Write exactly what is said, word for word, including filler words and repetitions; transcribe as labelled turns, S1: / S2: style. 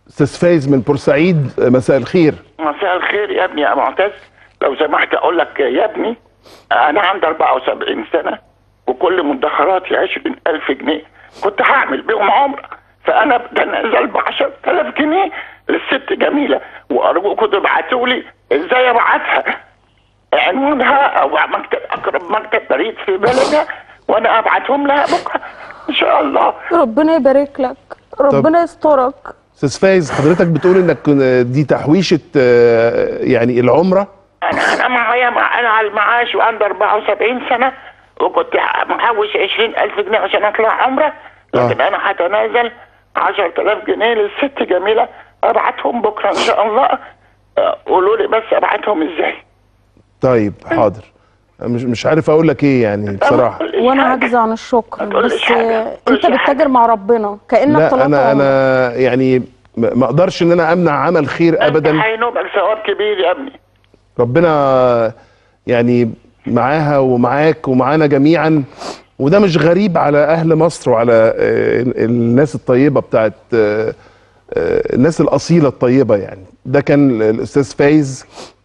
S1: استاذ فايز من بورسعيد، مساء الخير.
S2: مساء الخير يا ابني يا معتز، لو سمحت اقول لك يا ابني، انا عندي أربعة وسبعين سنه وكل مدخراتي عشرين ألف جنيه، كنت هعمل بيهم عمره، فانا بتنازل ب عشرة آلاف جنيه للست جميله، وارجوكم تبعتوا لي ازاي ابعتها، عنوانها او مكتب اقرب مكتب بريد في بلدها، وانا ابعتهم لها بكره ان شاء الله.
S3: ربنا يبارك لك، ربنا يسترك.
S1: استاذ فايز، حضرتك بتقول انك دي تحويشه يعني العمره؟
S2: انا انا معايا مع انا على المعاش وعندي أربعة وسبعين سنه، وكنت محوش عشرين ألف جنيه عشان اطلع عمره، لكن آه. انا هتنازل عشرة آلاف جنيه للست جميله، ابعتهم بكره ان شاء الله. قولوا لي بس ابعتهم ازاي؟
S1: طيب حاضر، مش مش عارف اقول لك ايه يعني بصراحه،
S3: وانا عاجزه عن الشكر، بس انت بتتاجر مع ربنا كانك طلعت.
S1: لا انا انا يعني ما اقدرش ان انا امنع عمل خير ابدا.
S2: انت هينوبك ثواب كبير يا ابني،
S1: ربنا يعني معاها ومعاك ومعانا جميعا، وده مش غريب على اهل مصر وعلى الناس الطيبه بتاعت الناس الاصيله الطيبه يعني. ده كان الاستاذ فايز